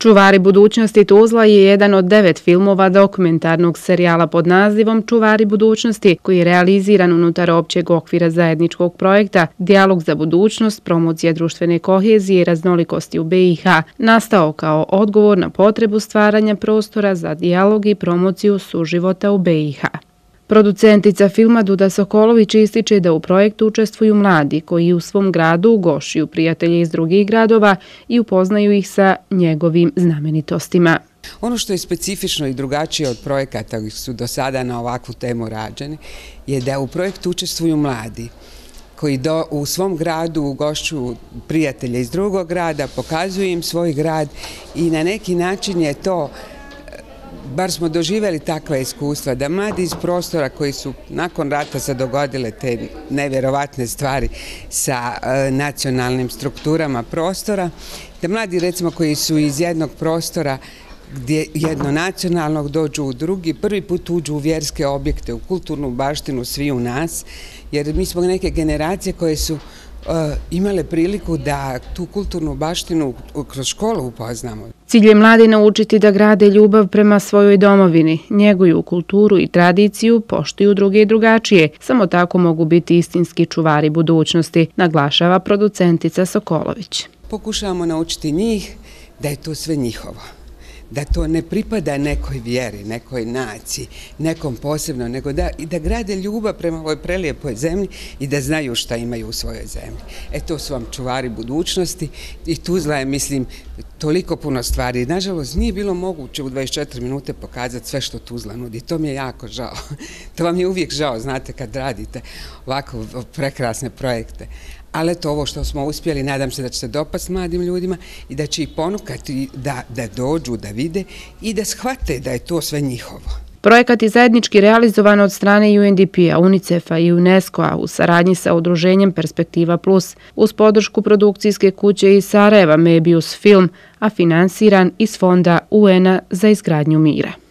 Čuvari budućnosti Tuzla je jedan od 9 filmova dokumentarnog serijala pod nazivom Čuvari budućnosti, koji je realiziran unutar općeg okvira zajedničkog projekta Dijalog za budućnost, promocija društvene kohezije i raznolikosti u BiH, nastao kao odgovor na potrebu stvaranja prostora za dijalog i promociju suživota u BiH. Producentica filma Duda Sokolović ističe da u projektu učestvuju mladi koji u svom gradu ugošćuju prijatelje iz drugih gradova i upoznaju ih sa njegovim znamenitostima. Ono što je specifično i drugačije od projekata koji su do sada na ovakvu temu rađeni je da u projektu učestvuju mladi koji u svom gradu ugošćuju prijatelje iz drugog grada, pokazuju im svoj grad i na neki način je to, bar smo doživjeli takva iskustva, da mladi iz prostora koji su nakon rata se dogodile te nevjerovatne stvari sa nacionalnim strukturama prostora, da mladi recimo koji su iz jednog prostora gdje jednonacionalnog dođu u drugi, prvi put uđu u vjerske objekte, u kulturnu baštinu svi u nas, jer mi smo neke generacije koje su imale priliku da tu kulturnu baštinu kroz školu upoznamo. Cilj je mladi naučiti da grade ljubav prema svojoj domovini, njeguju kulturu i tradiciju, poštuju druge i drugačije. Samo tako mogu biti istinski čuvari budućnosti, naglašava producentica Sokolović. Pokušavamo naučiti njih da je to sve njihovo. Da to ne pripada nekoj vjeri, nekoj naciji, nekom posebno, nego da grade ljubav prema ovoj prelijepoj zemlji i da znaju šta imaju u svojoj zemlji. To su vam čuvari budućnosti i Tuzla je, mislim, toliko puno stvari. Nažalost, nije bilo moguće u 24 minute pokazati sve što Tuzla nudi. To mi je jako žao. To vam je uvijek žao, znate, kad radite ovako prekrasne projekte. Ali eto, ovo što smo uspjeli, nadam se da će se dopasti mladim ljudima i da će ih ponukati da dođu, da vide i da shvate da je to sve njihovo. Projekat je zajednički realizovan od strane UNDP-a, UNICEF-a i UNESCO-a u saradnji sa udruženjem Perspektiva Plus uz podršku produkcijske kuće iz Sarajeva Mebius Film, a finansiran iz Fonda UN-a za izgradnju mira.